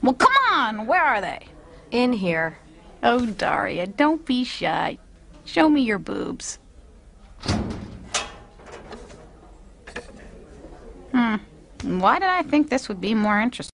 Well, come on! Where are they? In here. Oh, Daria, don't be shy. Show me your boobs. Why did I think this would be more interesting?